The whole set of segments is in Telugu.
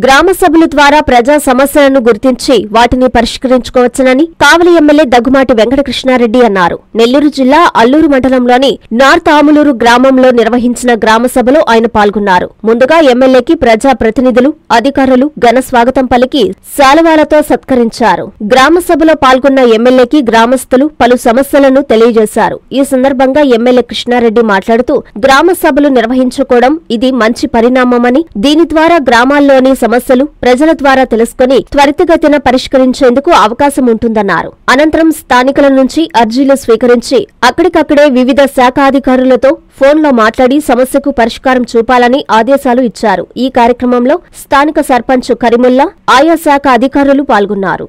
గ్రామ సభల ద్వారా ప్రజా సమస్యలను గుర్తించి వాటిని పరిష్కరించుకోవచ్చునని కావలి ఎమ్మెల్యే దగ్గుమాటి వెంకటకృష్ణారెడ్డి అన్నారు. నెల్లూరు జిల్లా అల్లూరు మండలంలోని నార్త్ ఆములూరు గ్రామంలో నిర్వహించిన గ్రామ సభలో ఆయన పాల్గొన్నారు. ముందుగా ఎమ్మెల్యేకి ప్రజా ప్రతినిధులు, అధికారులు ఘన స్వాగతం పలికి శాలువాలతో సత్కరించారు. గ్రామ సభలో పాల్గొన్న ఎమ్మెల్యేకి గ్రామస్తులు పలు సమస్యలను తెలియజేశారు. ఈ సందర్భంగా ఎమ్మెల్యే కృష్ణారెడ్డి మాట్లాడుతూ గ్రామ సభలు నిర్వహించుకోవడం ఇది మంచి పరిణామమని, దీని ద్వారా గ్రామాల్లోని సమస్యలు ప్రజల ద్వారా తెలుసుకుని త్వరితగతిన పరిష్కరించేందుకు అవకాశం ఉంటుందన్నారు. అనంతరం స్థానికుల నుంచి అర్జీలు స్వీకరించి అక్కడికక్కడే వివిధ శాఖాధికారులతో ఫోన్లో మాట్లాడి సమస్యకు పరిష్కారం చూపాలని ఆదేశాలు ఇచ్చారు. ఈ కార్యక్రమంలో స్థానిక సర్పంచ్ కరీముల్లా, ఆయా శాఖ అధికారులు పాల్గొన్నారు.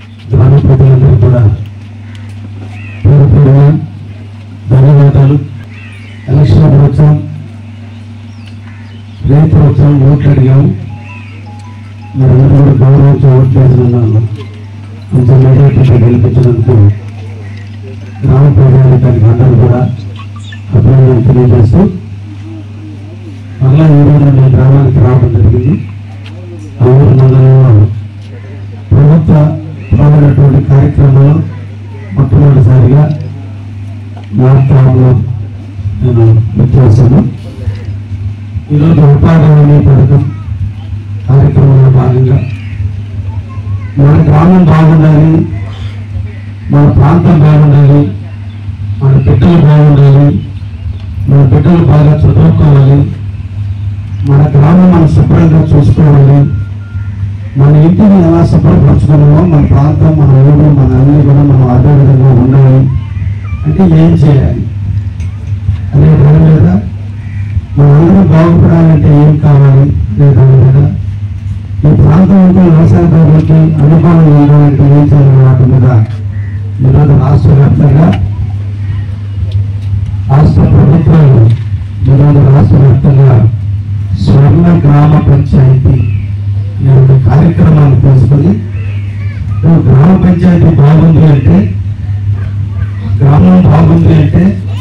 మనందరూ గౌరవించి ఓటు చేసినందుకు కొంచెం మెజార్టీగా గెలిపించినందుకు గ్రామ ప్రజాధికారికి అందరూ కూడా అభినందనలు తెలియజేస్తూ మళ్ళా ఈరోజు నేను గ్రామానికి రావడం జరిగింది. అల్లూరు మండలంలో ప్రభుత్వ ప్రధానటువంటి కార్యక్రమంలో మొట్టమొదటిసారిగా నార్త్ ఆములూరు నేను వచ్చేసాను. ఈరోజు ఉపాధి హామీ పథకం కార్యక్రమంలో భాగంగా మన గ్రామం బాగుండాలి, మన ప్రాంతం బాగుండాలి, మన బిడ్డలు బాగుండాలి, మన బిడ్డలు బాగా చదువుకోవాలి, మన గ్రామం మనం శుభ్రంగా చూసుకోవాలి, మన ఇంటిని ఎలా శుభ్రపరచుకున్నామో మన ప్రాంతం, మన ఊరు, మన అన్ని కూడా మనం అదే విధంగా ఉండాలి అంటే ఏం చేయాలి అనే దాని మీద మనందరూ బాగుపడాలంటే ఏం కావాలి అనే దాని మీద ఈ ప్రాంతం అంతా వ్యవసాయదారులకి అనుకూలంగా ఉండాలంటే ఏం చేయాలి వాటి మీద ఈరోజు రాష్ట్ర వ్యాప్తంగా రాష్ట్ర ప్రభుత్వాలు ఈరోజు రాష్ట్ర వ్యాప్తంగా స్వర్ణ గ్రామ పంచాయతీ అనే కార్యక్రమాన్ని తీసుకుని గ్రామ పంచాయతీ బాగుంది అంటే, గ్రామం బాగుంది అంటే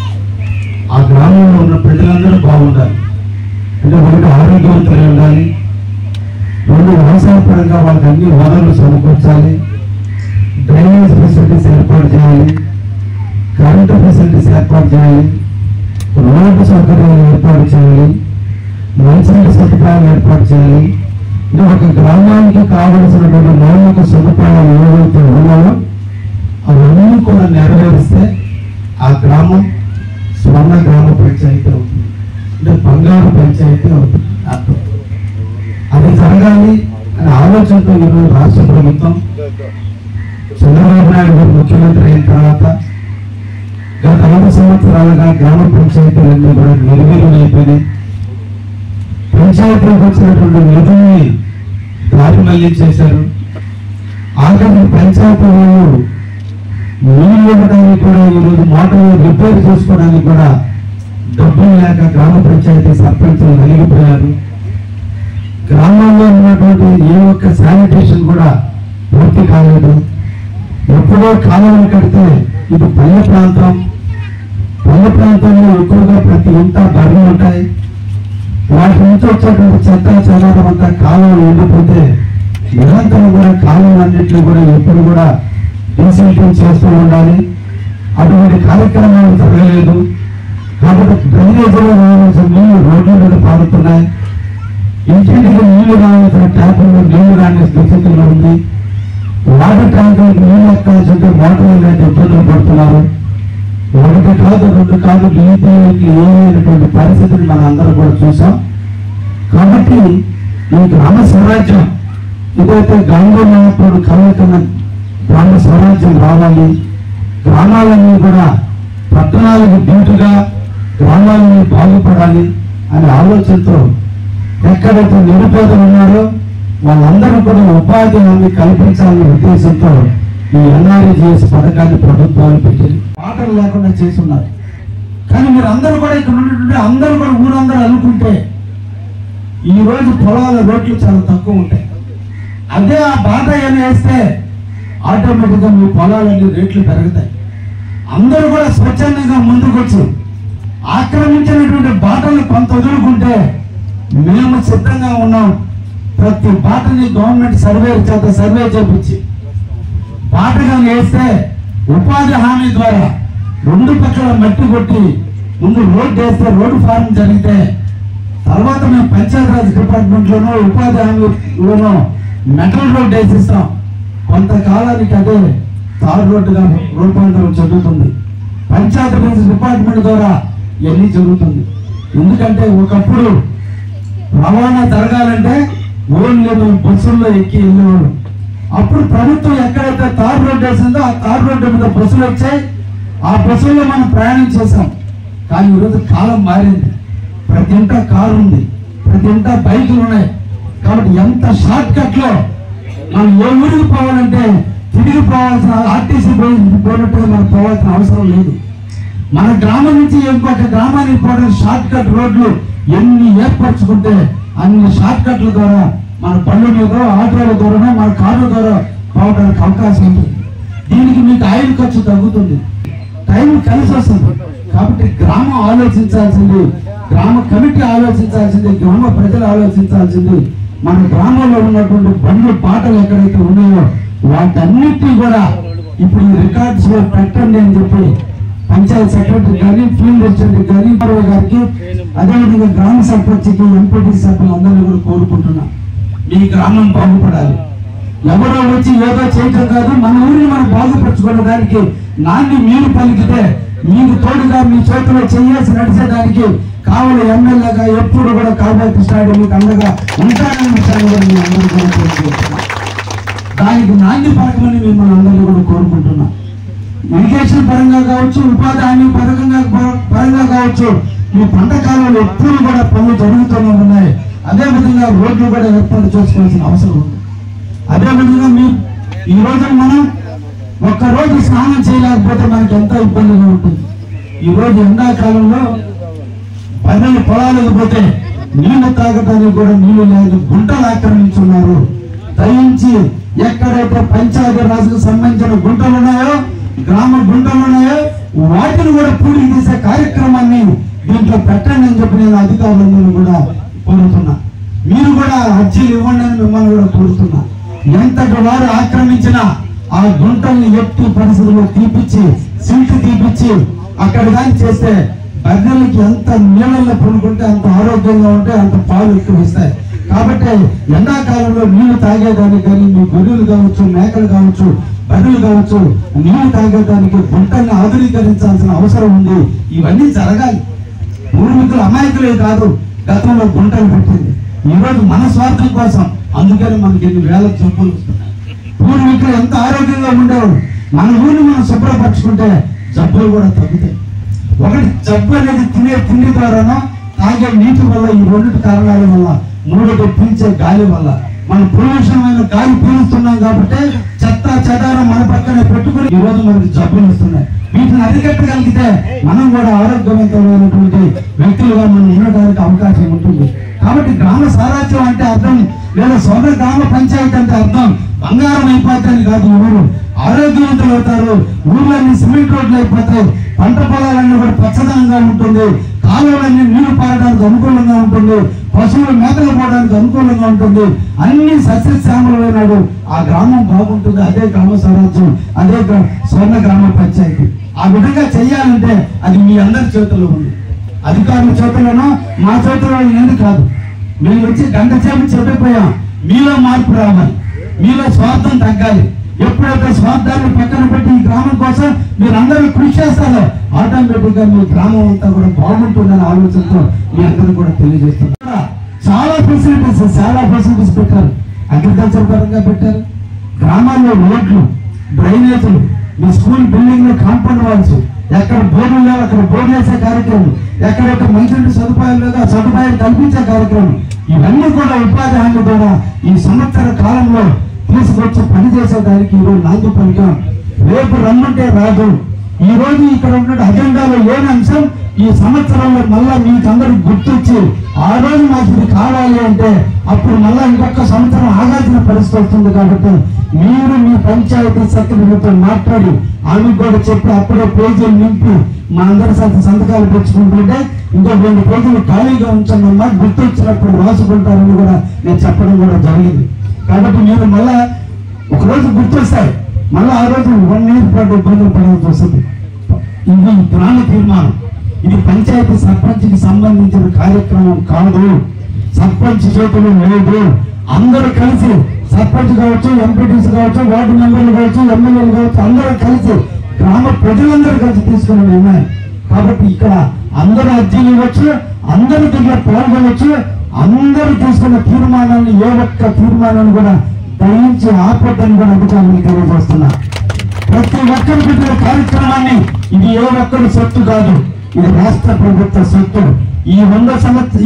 ఆ గ్రామంలో ఉన్న ప్రజలందరూ బాగుండాలి. అంటే ఒకటి ఆరోగ్యవంతులు ఉండాలి, రెండు వ్యవసాయ పరంగా వాళ్ళకి అన్ని వనరులు సమకూర్చాలి, డ్రైనేజ్ ఫెసిలిటీస్ ఏర్పాటు చేయాలి, కరెంటు ఫెసిలిటీస్ ఏర్పాటు చేయాలి, రోడ్డు సౌకర్యాలు ఏర్పాటు చేయాలి, మంచినీటి సదుపాయాలు ఏర్పాటు చేయాలి. అంటే ఒక గ్రామానికి కావలసినటువంటి మౌలిక సదుపాయాలు ఏవైతే ఉన్నాయో అవన్నీ కూడా నెరవేరిస్తే ఆ గ్రామం స్వర్ణ గ్రామ పంచాయతీ అవుతుంది, అంటే బంగారు పంచాయతీ అవుతుంది అర్థం. అది జరగాలి అనే ఆలోచనతో ఈరోజు రాష్ట్ర ప్రభుత్వం చంద్రబాబు నాయుడు గారు ముఖ్యమంత్రి అయిన తర్వాత గత 5 సంవత్సరాలుగా గ్రామ పంచాయతీలన్నీ కూడా నిర్వీర్యమైపోయినాయి. పంచాయతీలకు వచ్చినటువంటి నిధుల్ని దారి మళ్లించేశారు. ఆఖరి పంచాయతీ వాళ్ళు నీళ్ళు ఇవ్వడానికి కూడా ఈరోజు మోటార్లు రిపేర్ చేసుకోవడానికి కూడా డబ్బులు లేక గ్రామ పంచాయతీ సర్పంచులు నలిగిపోయారు. గ్రామంలో ఉన్నటువంటి ఏ ఒక్క శానిటేషన్ కూడా పూర్తి కాలేదు. ఎప్పుడో కాలువలు కడితే ఇది పల్లె ప్రాంతం, పల్లె ప్రాంతంలో ఎక్కువగా ప్రతి ఇంట బర్రెలు ఉంటాయి. వాటి నుంచి వచ్చేటువంటి చెత్త చెదారం అంతా కాలువలు ఉండిపోతే నిరంతరం కూడా కాలువలన్నింటినీ కూడా ఎప్పుడు కూడా డీసెంటింగ్ చేస్తూ ఉండాలి. అటువంటి కార్యక్రమాలు జరగలేదు. కాబట్టి డ్రైనేజీలో రావాల్సిన నీళ్లు రోడ్ల మీద పారుతున్నాయి. ఇంటింటికి నీళ్లు రావాల్సిన ట్యాపుల్లో నీళ్లు రాని స్థితిలో ఉంది. వాటర్ ట్యాంకులకు నీళ్లు ఎక్కాల్సింటే మోటార్లు లేక ఇబ్బందులు పడుతున్నారు. ఒకటి కాదు, 2 కాదు, నీటికి ఏమైనటువంటి పరిస్థితిని మనం అందరూ కూడా చూసాం. కాబట్టి ఈ గ్రామ స్వరాజ్యం ఇదైతే గాంధీ మహాత్ముడు కలవకన్న గ్రామ స్వరాజ్యం రావాలి. గ్రామాలన్నీ కూడా పట్టణాలకు దీటుగా గ్రామాలని బాగుపడాలి అనే ఆలోచనతో ఎక్కడైతే నిరుపేదలు ఉన్నారో వాళ్ళందరూ కూడా ఉపాధి హామీ కల్పించాలనే ఉద్దేశంతో ఈ ఎన్ఆర్ఈజీఎస్ పథకాన్ని ప్రభుత్వాలు పెట్టింది. పాటలు లేకుండా చేస్తున్నారు. కానీ మీరు అందరూ కూడా ఇక్కడ ఉన్నటువంటి అందరూ కూడా ఊరందరూ అనుకుంటే ఈ రోజు పొలాల రోడ్లు చాలా తక్కువ ఉంటాయి. అదే ఆ బాట ఏమైనా వేస్తే ఆటోమేటిక్గా మీ పొలాలన్నీ రేట్లు పెరుగుతాయి. అందరూ కూడా స్వచ్ఛందంగా ముందుకొచ్చి ఆక్రమించినటువంటి బాటలు కొంత వదులుకుంటే మేము సిద్ధంగా ఉన్నాం. ప్రతి బాటని గవర్నమెంట్ సర్వే చేపించి బాటగా వేస్తే ఉపాధి హామీ ద్వారా రెండు పక్కల మట్టి కొట్టి ముందు రోడ్డు వేస్తే రోడ్డు ఫార్మ్ జరిగితే తర్వాత మేము పంచాయతీరాజ్ డిపార్ట్మెంట్ లోనో ఉపాధి హామీలోనో మెటల్ రోడ్డు వేసిస్తాం. కొంతకాలానికి అదే తారు రోడ్డుగా రూపాంతరం చెందుతుంది. పంచాయతీరాజ్ డిపార్ట్మెంట్ ద్వారా ఇవన్నీ జరుగుతుంది. ఎందుకంటే ఒకప్పుడు రవాణా జరగాలంటే ఓన్లీ మేము బస్సుల్లో ఎక్కి వెళ్ళేవాడు. అప్పుడు ప్రభుత్వం ఎక్కడైతే తారు రోడ్డు వేసిందో ఆ తారు రోడ్డు మీద బస్సులు వచ్చాయి. ఆ బస్సుల్లో మనం ప్రయాణం చేసాం. కానీ ఈరోజు కాలం మారింది. ప్రతి ఇంట కారు ఉంది, ప్రతి ఇంట బైకులు ఉన్నాయి. కాబట్టి ఎంత షార్ట్ కట్ లో మనం ఏ ఊరికి పోవాలంటే తిరిగి పోవాల్సిన ఆర్టీసీ పోయినట్టుగా మనం పోవాల్సిన అవసరం లేదు. మన గ్రామం నుంచి ఇంకొక గ్రామానికి పోవడానికి షార్ట్ కట్ రోడ్లు ఎన్ని ఏర్పరచుకుంటే అన్ని షార్ట్ కట్ల ద్వారా మన బండ్ల మీద ఆటోల ద్వారా మన కార్ల ద్వారా పోవడానికి అవకాశం ఉంటుంది. దీనికి మీకు ఆయిల్ ఖర్చు తగ్గుతుంది, టైం కలిసి వస్తుంది. కాబట్టి గ్రామం ఆలోచించాల్సింది, గ్రామ కమిటీ ఆలోచించాల్సింది, గ్రామ ప్రజలు ఆలోచించాల్సింది. మన గ్రామంలో ఉన్నటువంటి బండ్లు పాటలు ఎక్కడైతే ఉన్నాయో వాటన్నిటినీ కూడా ఇప్పుడు ఈ రికార్డ్స్ లో పెట్టండి అని చెప్పి పంచాయత్ సెక్రటరీ కానీ ఫీల్డ్ అసిస్టెంట్ కానీ గారికి అదేవిధంగా గ్రామ సర్పంచ్కి ఎంపీటీ సభ్యులందరినీ కూడా కోరుకుంటున్నా. మీ గ్రామం బాగుపడాలి. ఎవరో వచ్చి ఏదో చేయటం కాదు, మన ఊరిని మనం బాగుపరచుకోవడానికి నాన్ని మీరు పలికితే మీకు తోడుగా మీ చేతిలో చేయాల్సి నడిచేదానికి కావాలి ఎమ్మెల్యేగా ఎప్పుడు కూడా కాబోయే కృష్ణారెడ్డి మీకు అండగా ఉంటారని విషయాన్ని కూడా మీ అందరూ కూడా కోరుకుంటున్నా. దానికి నాణ్య పరకమని మిమ్మల్ని అందరినీ కూడా కోరుకుంటున్నా. ఇరిగేషన్ పరంగా కావచ్చు, ఉపాధి హామీ పరంగా కావచ్చు, ఈ పంట కాలంలో ఎప్పుడు కూడా పనులు జరుగుతూనే ఉన్నాయి. అదేవిధంగా రోడ్లు కూడా ఏర్పాటు చేసుకోవాల్సిన అవసరం ఉంది. అదేవిధంగా ఈ రోజు మనం ఒక్కరోజు స్నానం చేయలేకపోతే మనకి ఎంతో ఇబ్బందిగా ఉంటుంది. ఈ రోజు ఎండాకాలంలో పనులు పొలాలకు పోతే నీళ్లు తాగడానికి కూడా నీళ్లు లేదు, గుంటలు ఆక్రమించున్నారు. దయించి ఎక్కడైతే పంచాయతీ రాజుకు సంబంధించిన గుంటలు ఉన్నాయో, గ్రామ గుంటలు ఉన్నాయో వాటిని కూడా పూర్తి చేసే కార్యక్రమాన్ని దీంట్లో పెట్టండి అని చెప్పి నేను అధికారులందరూ కూడా కోరుతున్నా. మీరు కూడా అర్జీలు ఇవ్వండి అని మిమ్మల్ని కూడా కోరుతున్నా. ఎంతటి వారు ఆక్రమించిన ఆ గుంటల్ని ఎట్టి పరిస్థితుల్లో తీపిచ్చి సింక్ తీపిచ్చి అక్కడ కానీ చేస్తే బర్రెలకి ఎంత నీళ్ళల్లో పడుకుంటే అంత ఆరోగ్యంగా ఉంటే అంత పాలు ఎక్కువ ఇస్తాయి. కాబట్టి ఎండాకాలంలో నీళ్లు తాగేదానికి కానీ మీ గొర్రెలు కావచ్చు, మేకలు కావచ్చు, బర్రెలు కావచ్చు, నీళ్లు తాగేదానికి గుంటల్ని ఆధునీకరించాల్సిన అవసరం ఉంది. ఇవన్నీ జరగాలి. పూర్వీకులు అమాయకులే కాదు గతంలో గుంటలు పెట్టింది. ఈరోజు మన స్వార్థం కోసం అందుకని మనకి ఎన్ని వేల జబ్బులు వస్తున్నాయి. పూర్వీకులు ఎంత ఆరోగ్యంగా ఉండేవారు. మన ఊరిని మనం శుభ్రపరచుకుంటే జబ్బులు కూడా తగ్గుతాయి. ఒకటి జబ్బు అనేది తినే తిండి ద్వారానో తాగే నీటి వల్ల, ఈ రెండు కారణాల వల్ల, మూడోది పీల్చే గాలి వల్ల. మనం పొల్యూషమైన గాలి పీలుస్తున్నాం కాబట్టి చెత్త చెదారం మన పక్కనే పెట్టుకుని ఈ రోజు మనకి జబ్బులు వస్తున్నాయి. వీటిని అరికట్టగలిగితే మనం కూడా ఆరోగ్యవంతమైనటువంటి వ్యక్తులుగా మనం ఉండడానికి అవకాశం ఉంటుంది. కాబట్టి గ్రామ స్వరాజ్యం అంటే అర్థం లేదా సొంత గ్రామ పంచాయతీ అంటే అర్థం బంగారం అయిపోతాయని కాదు. ఊరు ఆరోగ్యవంతులు అవుతారు, ఊర్లన్నీ సిమెంట్ రోడ్లు అయిపోతాయి, పంట పొలాలన్నీ కూడా పచ్చదనంగా ఉంటుంది, కాలువలన్నీ నీళ్లు పారడానికి అనుకూలంగా ఉంటుంది, పశువులు మేతలు పోవడానికి అనుకూలంగా ఉంటుంది, అన్ని సస్యశ్యామలమైనాడు ఆ గ్రామం బాగుంటుంది. అదే గ్రామ స్వరాజ్యం, అదే స్వర్ణ గ్రామ పంచాయతీ. ఆ విధంగా చెయ్యాలంటే అది మీ అందరి చేతుల్లో ఉంది. అధికారుల చేతుల్లోనో మా చేతుల్లో ఎందుకు కాదు. మేము వచ్చి గంట చేపి చెప్పిపోయాం. మీలో మార్పు రావాలి, మీలో స్వార్థం తగ్గాలి. ఎప్పుడైతే స్వార్థాన్ని పక్కన పెట్టి ఈ గ్రామం కోసం మీరందరూ కృషి చేస్తారో ఆటోమేటిక్ గా మీ గ్రామం అంతా కూడా బాగుంటుందనే ఆలోచనతో మీ అందరూ కూడా తెలియజేస్తున్నారు. చాలా ఫెసిలిటీస్ పెట్టారు. అగ్రికల్చర్ పరంగా పెట్టారు. గ్రామాల్లో రోడ్లు, డ్రైనేజీలు, మీ స్కూల్ బిల్డింగ్ లో కాంపౌండ్ వాల్స్, ఎక్కడ బోర్డులు లేవు అక్కడ బోర్డు వేసే కార్యక్రమం, ఎక్కడైతే మంచినీటి సదుపాయాలు లేదో ఆ సదుపాయాలు కల్పించే కార్యక్రమం, ఇవన్నీ కూడా ఉపాధి హామీ ద్వారా ఈ సంవత్సర కాలంలో తీసుకొచ్చి పనిచేసేదానికి ఈరోజు నాంది పలికాం. రేపు రమ్మంటే రాదు. ఈ రోజు ఇక్కడ ఉన్న అజెండాలో లేని అంశం ఈ సంవత్సరంలో మళ్ళా మీకు అందరూ గుర్తొచ్చి ఆ రోజు మాకు ఇది కావాలి అంటే అప్పుడు మళ్ళా ఇంకొక సంవత్సరం ఆగాల్సిన పరిస్థితి వస్తుంది. కాబట్టి మీరు మీ పంచాయతీ సెక్రటరీతో మాట్లాడి ఆమెకు కూడా చెప్పి అప్పుడే పేజీలు నింపి మా అందరి సంతకాలు పెంచుకుంటుంటే ఇంకో 2 రోజులు ఖాళీగా ఉంచండి, గుర్తొచ్చినప్పుడు రాసుకుంటారని కూడా నేను చెప్పడం కూడా జరిగింది. కాబట్టి మీరు మళ్ళా ఒకరోజు గుర్తొస్తాయి, మళ్ళీ ఆ రోజు 1 ఇయర్ పాటు ఇబ్బందులు పడాల్సి వస్తుంది. ఇది గ్రామ తీర్మానం, ఇది పంచాయతీ సర్పంచ్కి సంబంధించిన కార్యక్రమం కాదు, సర్పంచ్ చేతులు లేదు. అందరూ కలిసి సర్పంచ్ కావచ్చు, ఎంపీటీసీ కావచ్చు, వార్డు మెంబర్లు కావచ్చు, ఎమ్మెల్యేలు కావచ్చు, అందరూ కలిసి గ్రామ ప్రజలందరూ కలిసి తీసుకునే నిర్ణయం. కాబట్టి ఇక్కడ అందరూ అర్జీలు ఇవ్వచ్చు, అందరూ దీంట్లో పాల్గొనవచ్చు. అందరూ తీసుకున్న తీర్మానాన్ని ఏ ఒక్క తీర్మానాన్ని కూడా దయించి ఆపొద్దని కూడా అధికారులు తెలియజేస్తున్నా. ప్రతి ఒక్కరు పెట్టిన కార్యక్రమాన్ని ఇది ఏ ఒక్కరి సొత్తు కాదు, ఇది రాష్ట్ర ప్రభుత్వ సొత్తు. ఈ 100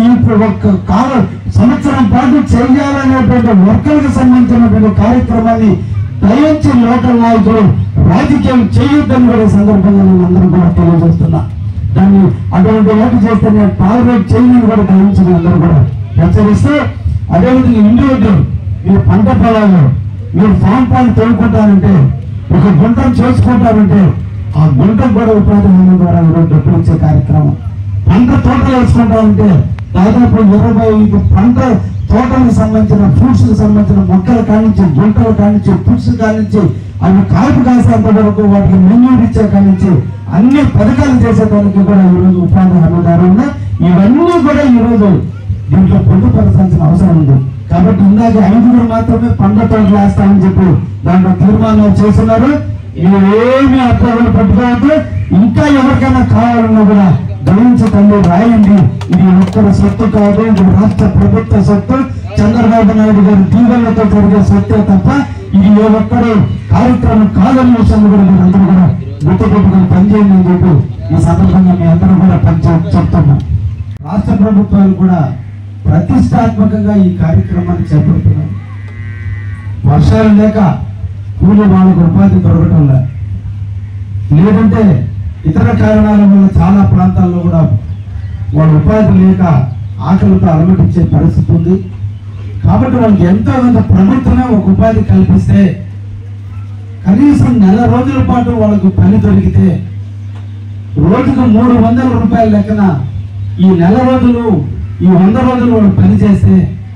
సంవత్సరం పాటు చేయాలనేటువంటి వర్కర్లకు సంబంధించినటువంటి కార్యక్రమాన్ని దయించి లోకల్ నాయకులు రాజకీయం చేయొద్దని కూడా సందర్భంగా నేను అందరూ కూడా తెలియజేస్తున్నా. దాన్ని అటువంటి ఓటు చేస్తే నేను టాలరేట్ చేయని కూడా దయించి అందరూ కూడా హెచ్చరిస్తూ, అదేవిధంగా ఇండివిజువల్ మీరు పంట పొలాల్లో మీరు ఫామ్ పాలు తోడుకుంటారంటే, ఒక గుంటను చేసుకుంటారంటే ఆ గుంటకు కూడా ఉపాధి హామీ ద్వారా డబ్బులు ఇచ్చే కార్యక్రమం. పంట తోటలు వేసుకుంటారంటే దాదాపు 25 పంట తోటలకు సంబంధించిన ఫ్రూట్స్ కి సంబంధించిన మొక్కలు కానించి, గుంటలు కానించి, ఫ్రూట్స్ కానించి, అవి కాపు కాసేంత వరకు వాటికి మెన్యూర్ ఇచ్చే కానించి అన్ని పథకాలు చేసేదానికి కూడా ఈరోజు ఉపాధి హామీ ద్వారా ఉన్నాయి. ఇవన్నీ కూడా ఈరోజు దీంట్లో పొందుపరచాల్సిన అవసరం ఉంది. కాబట్టి ఇందాక 5 మాత్రమే పంట తోటలు వేస్తామని చెప్పి దాంట్లో తీర్మానాలు చేస్తున్నారు. ఇవేమీ అర్థాలు పట్టుకోవద్దు. ఇంకా ఎవరికైనా కావాలన్నా కూడా గమనించి తల్లి రాయండి. ఇది ఒక్కరి సొత్తు కాదు, ఇది రాష్ట్ర ప్రభుత్వ సొత్తు, చంద్రబాబు నాయుడు గారి దీవెనలతో జరిగే సొత్తే తప్ప ఇది ఏ ఒక్కరు కార్యక్రమం కాదని విషయాన్ని కూడా మీరు అందరూ కూడా గుర్తుపెట్టుకుని పనిచేయండి అని చెప్పి ఈ సందర్భంగా మీ అందరూ కూడా చెప్తున్నాం. రాష్ట్ర ప్రభుత్వాలు కూడా ప్రతిష్టాత్మకంగా ఈ కార్యక్రమాన్ని చేపడుతున్నారు. వర్షాలు లేక కూలి వాళ్ళకు ఉపాధి దొరకటం లేదంటే ఇతర కారణాల వల్ల చాలా ప్రాంతాల్లో కూడా వాళ్ళ ఉపాధి లేక ఆకలితో అలమటించే పరిస్థితి ఉంది. కాబట్టి వాళ్ళకి ఎంతో కొంత ప్రభుత్వమే ఒక ఉపాధి కల్పిస్తే, కనీసం నెల రోజుల పాటు వాళ్ళకు పని దొరికితే, రోజుకు 300 రూపాయల లెక్కన ఈ నెల రోజులు, ఈ 100 రోజులు వాళ్ళు పని చేస్తే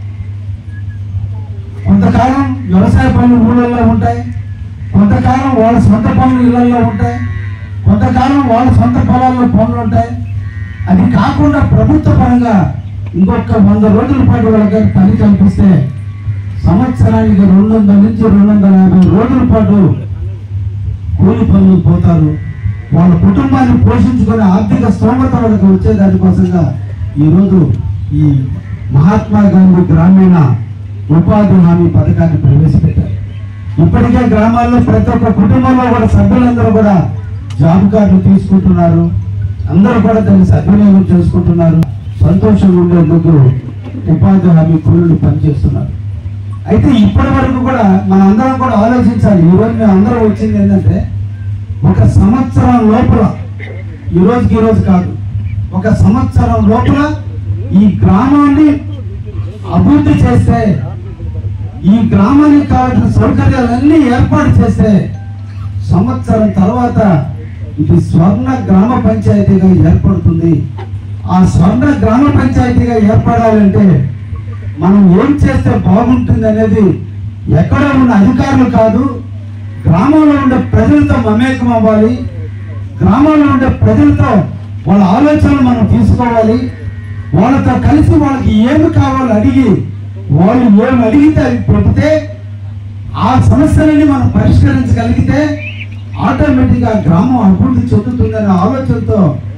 కొంతకాలం వ్యవసాయ పనులు ఊళ్ళల్లో ఉంటాయి, కొంతకాలం వాళ్ళ సొంత పనులు ఇళ్లలో ఉంటాయి, కొంతకాలం వాళ్ళ సొంత పొలాల్లో పనులు ఉంటాయి. అది కాకుండా ప్రభుత్వ పరంగా ఇంకొక 100 రోజుల పాటు వాళ్ళకి పని కల్పిస్తే సంవత్సరానికి 200 నుంచి 250 రోజుల పాటు కూలి పనులు పోతారు. వాళ్ళ కుటుంబాన్ని పోషించుకునే ఆర్థిక స్తోమత వాళ్ళకి వచ్చే దానికోసంగా ఈరోజు ఈ మహాత్మా గాంధీ గ్రామీణ ఉపాధి హామీ పథకాన్ని ప్రవేశపెట్టారు. ఇప్పటికే గ్రామాల్లో ప్రతి ఒక్క కుటుంబంలో కూడా సభ్యులందరూ కూడా జాబ్ కార్డులు తీసుకుంటున్నారు, అందరూ కూడా దాన్ని సద్వినియోగం చేసుకుంటున్నారు. సంతోషంగా ఉండేందుకు ఉపాధి హామీ కూలీలు పనిచేస్తున్నారు. అయితే ఇప్పటి వరకు కూడా మన అందరం కూడా ఆలోచించాలి. ఈరోజు మేము అందరం వచ్చింది ఏంటంటే, ఒక సంవత్సరం లోపల, ఈ రోజు కాదు, ఒక సంవత్సరం లోపల ఈ గ్రామాన్ని అభివృద్ధి చేస్తే, ఈ గ్రామానికి కావాల్సిన సౌకర్యాలన్నీ ఏర్పాటు చేస్తే సంవత్సరం తర్వాత ఇది స్వర్ణ గ్రామ పంచాయతీగా ఏర్పడుతుంది. ఆ స్వర్ణ గ్రామ పంచాయతీగా ఏర్పడాలంటే మనం ఏం చేస్తే బాగుంటుంది అనేది ఎక్కడ ఉన్న అధికారులు కాదు, గ్రామంలో ఉండే ప్రజలతో మమేకం అవ్వాలి. గ్రామంలో ఉండే ప్రజలతో వాళ్ళ ఆలోచనలు మనం తీసుకోవాలి. వాళ్ళతో కలిసి వాళ్ళకి ఏమి కావాలో అడిగి, వాళ్ళు ఏమి అడిగితే అది పెడితే, ఆ సమస్యలని మనం పరిష్కరించగలిగితే ఆటోమేటిక్గా గ్రామం అభివృద్ధి చెందుతుందనే ఆలోచనతో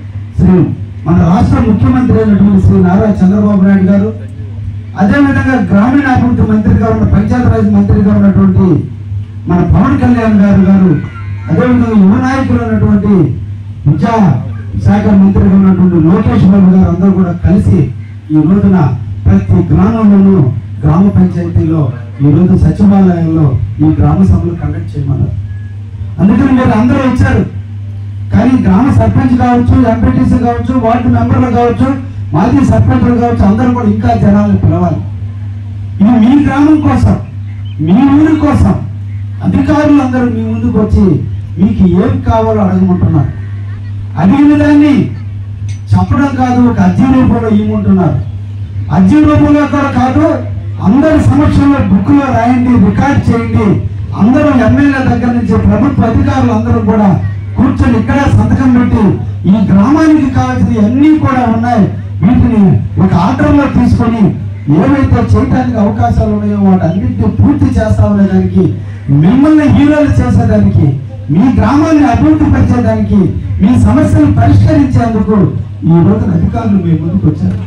మన రాష్ట్ర ముఖ్యమంత్రి అయినటువంటి శ్రీ నారా చంద్రబాబు నాయుడు గారు, అదేవిధంగా గ్రామీణాభివృద్ధి మంత్రిగా ఉన్న, పంచాయతీరాజ్ మంత్రిగా ఉన్నటువంటి మన పవన్ కళ్యాణ్ గారు, అదేవిధంగా యువ నాయకులు ఉన్నటువంటి విద్యాశాఖ మంత్రిగా ఉన్నటువంటి లోకేష్ బాబు గారు అందరూ కూడా కలిసి ఈ రోజున ప్రతి గ్రామంలోనూ గ్రామ పంచాయతీలో, ఈ రోజు సచివాలయంలో ఈ గ్రామ సభలు కండక్ట్ చేయమన్నారు. అందుకని మీరు అందరూ వచ్చారు. కానీ గ్రామ సర్పంచ్ కావచ్చు, ఎంపీటీసీ కావచ్చు, వార్డు మెంబర్లు కావచ్చు, మాజీ సర్పంచులు కావచ్చు, అందరూ కూడా ఇంకా జనాలను పిలవాలి. ఇది మీ గ్రామం కోసం, మీ ఊరి కోసం అధికారులు అందరూ మీ ముందుకు వచ్చి మీకు ఏం కావాలో అడగమంటున్నారు. అడిగిన దాన్ని చెప్పడం కాదు, ఒక అర్జీ రూపంలో ఇవ్వమంటున్నారు. అర్జీ రూపంలో కూడా కాదు, అందరి సమక్షంలో బుక్లో రాయండి, రికార్డ్ చేయండి. అందరూ ఎమ్మెల్యే దగ్గర నుంచి ప్రభుత్వ అధికారులు అందరూ కూడా కూర్చొని ఇక్కడ సంతకం పెట్టి ఈ గ్రామానికి కావాల్సిన అన్నీ కూడా ఉన్నాయి, వీటిని ఒక ఆర్డర్లో తీసుకొని ఏవైతే చేయడానికి అవకాశాలు ఉన్నాయో వాటన్నింటినీ పూర్తి చేస్తామనే దానికి, మిమ్మల్ని హీరోలు చేసేదానికి, మీ గ్రామాన్ని అభివృద్ధి పరిచేదానికి, మీ సమస్యలు పరిష్కరించేందుకు ఈ రోజున అధికారులు మీ ముందుకు వచ్చారు.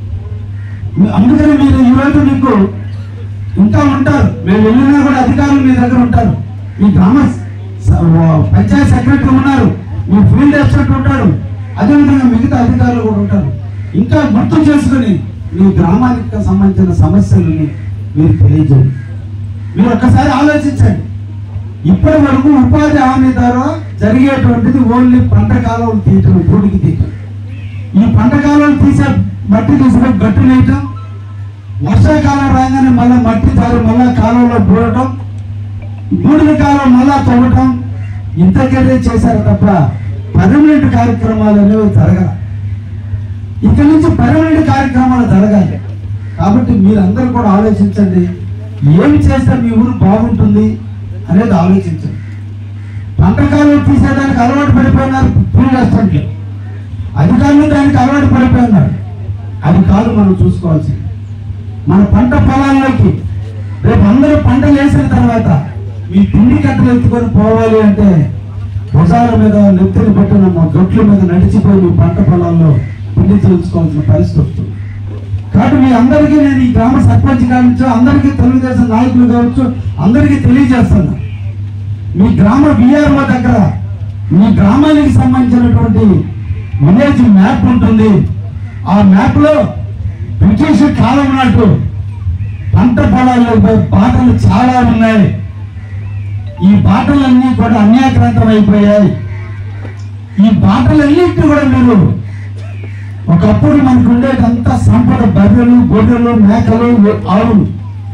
అందుకని మీరు ఈరోజు మీకు ఇంకా ఉంటారు, మేము వెళ్ళినా కూడా అధికారులు మీ దగ్గర ఉంటారు. మీ గ్రామ పంచాయతీ సెక్రటరీ ఉన్నారు, మీ ఫీల్డ్ అసిస్టెంట్ ఉంటాడు, అదేవిధంగా మిగతా అధికారులు కూడా ఉంటారు. ఇంకా గుర్తు చేసుకుని మీ గ్రామానికి సంబంధించిన సమస్యలని మీరు తెలియజేయండి. మీరు ఒక్కసారి ఆలోచించండి. ఇప్పటి వరకు ఉపాధి హామీ ద్వారా జరిగేటువంటిది ఓన్లీ పంట కాలువలు తీయటం, భూమికి తీయటం. ఈ పంట కాలువలు తీసే మట్టి తీసుకొని గట్టు వేయటం, వర్షాకాలం రాగానే మళ్ళీ మట్టి తారు మళ్ళా కాలువలో బూడటం, బూడిద కాలువ మళ్ళా తవ్వటం, ఇంతకైతే చేశారు తప్ప పర్మనెంట్ కార్యక్రమాలు అనేవి జరగాలి. ఇక్కడ నుంచి పర్మనెంట్ కార్యక్రమాలు జరగాలి. కాబట్టి మీరందరూ కూడా ఆలోచించండి, ఏమి చేస్తే మీ ఊరు బాగుంటుంది అనేది ఆలోచించండి. పంట కాలువ తీసేదానికి అలవాటు పడిపోయినారు ఫీల్డ్ అసిస్టెంట్లు, అధికారులు దానికి అలవాటు పడిపోయినారు. అది కాదు మనం చూసుకోవాల్సింది. మన పంట పొలాల్లోకి రేపు అందరూ పంటలు వేసిన తర్వాత మీ తిండి కట్టలు ఎత్తుకొని పోవాలి అంటే భుజాల మీద నెత్తిని పెట్టిన గొట్ల మీద నడిచిపోయి మీ పంట పొలాల్లో పిండి చేయించుకోవాల్సిన పరిస్థితి వస్తుంది. కాబట్టి మీ అందరికీ నేను ఈ గ్రామ సర్పంచ్ కావచ్చు, అందరికీ తెలుగుదేశం నాయకులు కావచ్చు, అందరికీ తెలియజేస్తున్నా, మీ గ్రామ విఆర్ఓ దగ్గర మీ గ్రామానికి సంబంధించినటువంటి విలేజ్ మ్యాప్ ఉంటుంది. ఆ మ్యాప్ లో బ్రిటిష్ కాలం నాటు పంట పొలాల్లో బాటలు చాలా ఉన్నాయి. ఈ బాటలన్నీ కూడా అన్యాక్రాంతం అయిపోయాయి. ఈ బాటలన్నింటినీ కూడా మీరు ఒకప్పుడు మనకు ఉండేటంత సంపద, బర్రెలు, గొర్రెలు, మేకలు, ఆవులు,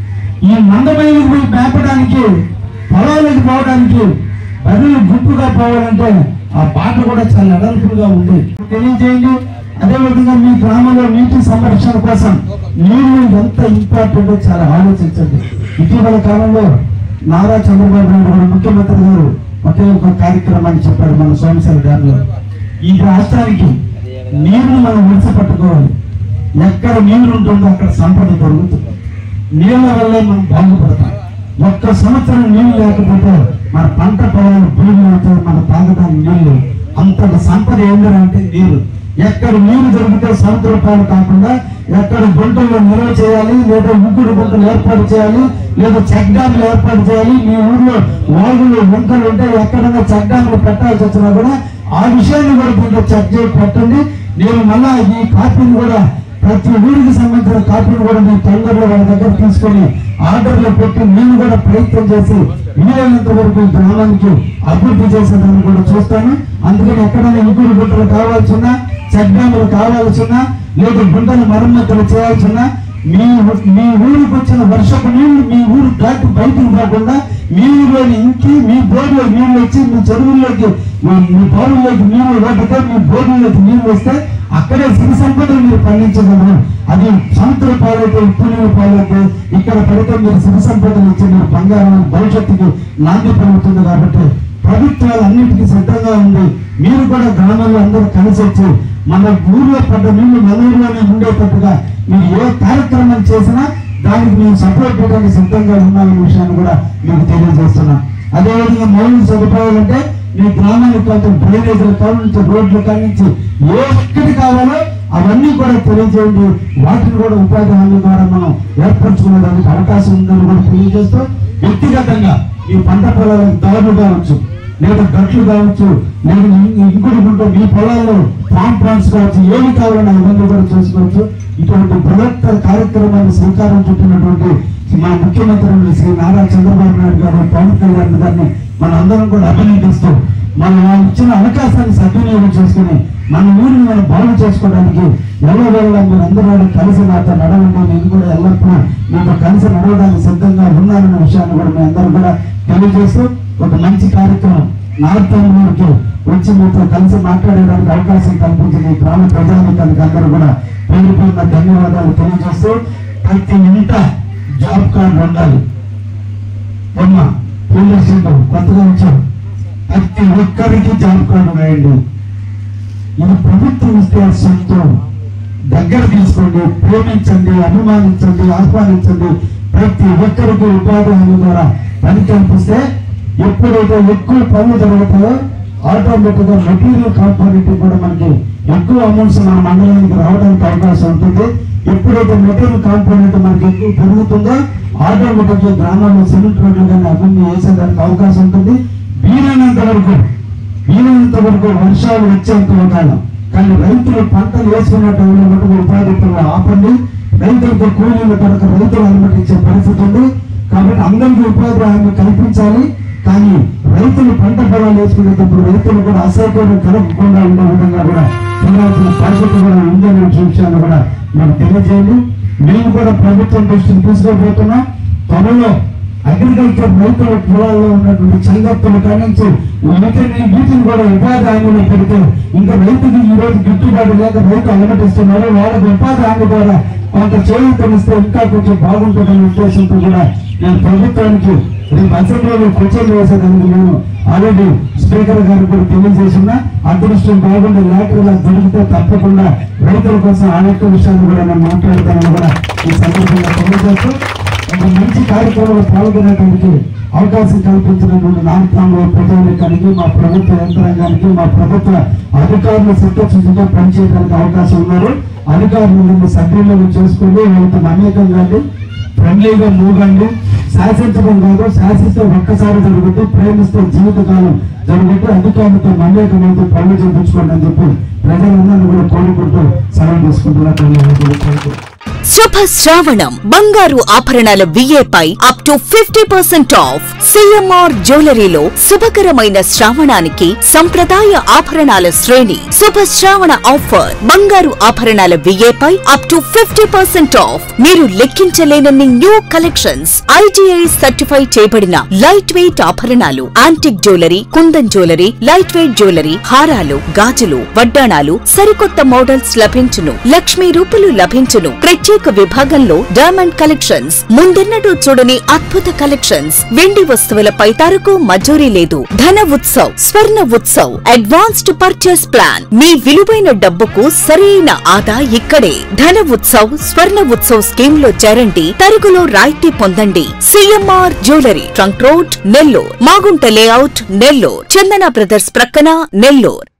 ఈ మందమైలకు పోయి మేపడానికి, పొలాలకు పోవడానికి, బర్రెలు గుంపుగా పోవాలంటే ఆ బాట కూడా చాలా అడల్పుగా ఉంది. తెలియజేయండి. అదేవిధంగా మీ గ్రామంలో నీటి సంరక్షణ కోసం నీళ్లు ఎంత ఇంపార్టెంటో చాలా ఆలోచించండి. ఇటీవల కాలంలో నారా చంద్రబాబు నాయుడు గారు ముఖ్యమంత్రి గారు ఒకే ఒక కార్యక్రమాన్ని చెప్పారు మన సోమశేల డ్యాంలో. ఈ రాష్ట్రానికి నీరును మనం విడిచిపట్టుకోవాలి. ఎక్కడ నీరు ఉంటుందో అక్కడ సంపద దొరుకుతుంది. నీళ్ల వల్లే మనం బాగుపడతాం. ఒక్క సంవత్సరం నీళ్లు లేకపోతే మన పంట పొలాలు భూమి అవుతాయి, మన తాగడానికి నీళ్లు. అంతటి సంపద ఏంటంటే నీరు. ఎక్కడ నీరు దొరికితే సంవత్సర రూపాయలు కాకుండా ఎక్కడ గుంటల్లో నిల్వ చేయాలి, లేదా ముగ్గురు గుంటలు ఏర్పాటు చేయాలి, లేదా చెక్ డ్యాములు ఏర్పాటు చేయాలి. మీ ఊర్లో వాగులు, గుంటలు ఉంటే ఎక్కడైనా చెక్ డ్యాములు పెట్టాల్సి వచ్చినా కూడా ఆ విషయాన్ని కూడా దీంట్లో చెక్ చేసి పెట్టండి. నేను మళ్ళా ఈ కాపీని కూడా ప్రతి ఊరికి సంబంధించిన కాపీని కూడా మీ తొందరలో వాళ్ళ దగ్గర తీసుకొని ఆర్డర్లో పెట్టి నేను కూడా ప్రయత్నం చేసి వీలైనంత వరకు గ్రామానికి అభివృద్ధి చేసేదాన్ని కూడా చూస్తాను. అందుకని ఎక్కడైనా ఇంకుడు గుంటలు కావాల్సిన, చెక్ డ్యాములు కావాల్సిన, లేదా గుంటలు మరమ్మతులు చేయాల్సిన, మీ ఊరికి వచ్చిన వర్షపు నీళ్లు మీ ఊరు దాటి బయటకు రాకుండా మీ ఊరిలోని ఇంకి మీ బోర్డులో నీళ్లు వచ్చి మీ చెరువుల్లోకి, మీ బోర్డుల్లోకి నీళ్లు పడితే, మీ బోర్డుల్లోకి నీళ్లు వస్తే అక్కడే సిరి సంపదలు మీరు పండించగలరు. అది సముద్ర పాలైతే, ఉప్పు పాలైతే ఇక్కడ పడితే మీరు సిరి సంపదలు ఇచ్చి మీరు బంగారం భవిష్యత్తుకి నాంది పలుకుతుంది. కాబట్టి ప్రభుత్వాలు అన్నింటికీ సిద్ధంగా ఉంది. మీరు కూడా గ్రామాల్లో అందరూ కలిసి వచ్చి మన ఊర్లో పడ్డ నీళ్లు మన ఊర్లోనే ఉండేటట్టుగా మీరు ఏ కార్యక్రమం చేసినా దానికి మేము సపోర్ట్ చేయడానికి సిద్ధంగా ఉన్నామనే విషయాన్ని కూడా మీకు తెలియజేస్తున్నాం. అదేవిధంగా మౌలిక సదుపాయాలు అంటే మీ గ్రామానికి కావచ్చు, డ్రైనేజీల కాడ నుంచి, రోడ్ల కాడ నుంచి ఏ ఒక్కటి కావాలో అవన్నీ కూడా తెలియజేయండి. వాటిని కూడా ఉపాధి హామీ ద్వారా మనం ఏర్పరచుకునేదానికి అవకాశం ఉందని కూడా తెలియజేస్తూ, వ్యక్తిగతంగా ఈ పంట పొలాలకు దారులు కావచ్చు, లేదా గట్లు కావచ్చు, లేదా ఇంకుడు గుంట మీ పొలాల్లో ప్లాంట్స్ కావచ్చు, ఏమి కావాలని అవన్నీ కూడా చేసుకోవచ్చు. ఇటువంటి బృహత్తర కార్యక్రమాన్ని శ్రీకారం చుట్టినటువంటి మన ముఖ్యమంత్రి శ్రీ నారా చంద్రబాబు నాయుడు గారు, పవన్ కళ్యాణ్ గారిని మన అందరం కూడా అభినందిస్తూ, మనం ఇచ్చిన అవకాశాన్ని సద్వినియోగం చేసుకుని మన ఊరిని మనం బాగు చేసుకోవడానికి ఎల్లవేళ మీరు అందరూ కలిసి నాతో నడవండి. నేను కూడా ఎల్లప్పుడూ మీతో కలిసి నడవడానికి సిద్ధంగా ఉన్నానన్న విషయాన్ని కూడా మీ అందరూ కూడా తెలియజేస్తూ, ఒక మంచి కార్యక్రమం నార్త్ ఊరికి వచ్చి మీతో కలిసి మాట్లాడడానికి అవకాశం కల్పించిన ఈ గ్రామ ప్రజానికానికి అందరూ కూడా పేరు పేరున ధన్యవాదాలు తెలియజేస్తూ ప్రతి ఇంట జాబ్ కార్డు ఉండాలి. పోలీసు కొత్తగా వచ్చారు, ప్రతి ఒక్కరికి జాబ్ కార్డు రాయండి. ఇది ప్రభుత్వం ఇస్తే సొంతం దగ్గర తీసుకోండి, ప్రేమించండి, అభిమానించండి, ఆహ్వానించండి. ప్రతి ఒక్కరికి ఉపాధి హామీ ద్వారా పని కల్పిస్తే ఎప్పుడైతే ఎక్కువ పనులు జరుగుతాయో ఆటోమేటిక్ గా మెటీరియల్ కాంపోనెంట్ కూడా మనకి ఎక్కువ అమౌంట్స్ మన మండలానికి రావడానికి అవకాశం ఉంటుంది. ఎప్పుడైతే మెటీరియల్ కాంపోనెంట్ మనకి ఎక్కువ పెరుగుతుందో ఆటోమేటిక్ గా గ్రామాల్లో సిమెంట్ రోడ్లు కానీ అవన్నీ వేసేదానికి అవకాశం ఉంటుంది. వీలైనంత వరకు వర్షాలు వచ్చేంత కాలం. కానీ రైతులు పంటలు వేసుకున్న టైంలో మటుకు ఉపాధి పనులు ఆపండి. రైతులకు కూలీల కొరకు రైతులు అనుమతించే పరిస్థితి ఉంది. కాబట్టి అందరికీ ఉపాధి హామీ కల్పించాలి. కానీ రైతులు పంట పొలాలు వేసుకునేటప్పుడు రైతులు కూడా అసౌకర్యం కలగకుండా ఉండే విధంగా కూడా చేయాల్సిన బాధ్యత కూడా ఉందనే విషయాన్ని కూడా మనం తెలియజేయండి. మేము కూడా ప్రభుత్వం దృష్టిని తీసుకోబోతున్నాం. త్వరలో అగ్రికల్చర్ రైతుల పొలాల్లో ఉన్నటువంటి సంగతులు కానించి వీటిని కూడా ఉపాధి హామీలో పెడితే ఇంకా రైతుకి ఈ రోజు గిట్టుబాటు లేక రైతు అనుమతిస్తున్నారు. వాళ్ళకి ఉపాధి హామీ ద్వారా కొంత చేయూతనిస్తే ఇంకా కొంచెం బాగుంటుందనే ఉద్దేశంతో కూడా నేను ప్రభుత్వానికి రేపు అసెంబ్లీలో క్వశ్చన్ వేసేదానికి నేను ఆల్రెడీ స్పీకర్ గారు కూడా తెలియజేసిన అదృష్టం బాగుండే లేఖలుగా దొరికితే తప్పకుండా రైతుల కోసం అనేక విషయాలు కూడా నేను మాట్లాడతానని కూడా ఈ సందర్భంగా తెలియజేస్తూ ఒక మంచి కార్యక్రమంలో పాల్గొనేటువంటి అవకాశం కల్పించినటువంటి నాయకులు ప్రజానికానికి, మా ప్రభుత్వ యంత్రాంగానికి, మా ప్రభుత్వ అధికారులు చిత్తశుద్ధితో పనిచేయడానికి అవకాశం ఉన్నారు. అధికారులు సద్వినియోగం చేసుకుని వాళ్ళతో మమేకంగా ఫ్రెండ్లీగా మూగండి. శాసించడం కాదు, శాసిస్తే ఒక్కసారి జరుగుతూ, ప్రేమిస్తే జీవితకాలం జరుగుతూ, అధికారులతో మమేకమైతే పనులు చేయించుకోండి అని చెప్పి ప్రజలందరినీ కూడా కోరుకుంటూ సెలవు తీసుకుంటున్నారు. శుభ శ్రావణం బంగారు ఆభరణాల విఏపై అప్ టు 50% ఆఫ్. సిఎంఆర్ జ్యువెలరీలో శుభకరమైన శ్రావణానికి సంప్రదాయ ఆభరణాల శ్రేణి. శుభ శ్రావణ ఆఫర్ బంగారు ఆభరణాల విఏపై అప్ టు 50% ఆఫ్. మీరు లెక్కించలేనన్ని న్యూ కలెక్షన్స్, ఐటీఐ సర్టిఫై చేయబడిన లైట్ వెయిట్ ఆభరణాలు, antique jewellery, kundan jewellery, light weight jewellery, హారాలు, గాజులు, వడ్డాణాలు, సరికొత్త మోడల్స్ లభించును. లక్ష్మీ రూపులు లభించును. ప్రత్యేక విభాగంలో డైమండ్ కలెక్షన్స్, ముందెన్నడూ చూడని అద్భుత కలెక్షన్స్. వెండి వస్తువులపై తరకు మజూరీ లేదు. Dhana Utsav, Swarna Utsav, advanced purchase plan. మీ విలువైన డబ్బుకు సరైన ఆదా ఇక్కడే. ధన ఉత్సవ్, స్వర్ణ ఉత్సవ్ స్కీమ్ లో చేరండి. తరుగులో రాయితీ పొందండి. CMR jewellery, trunk road, Nellore. Maguntha layout, Nellore. Chandana brothers ప్రక్కన, నెల్లూరు.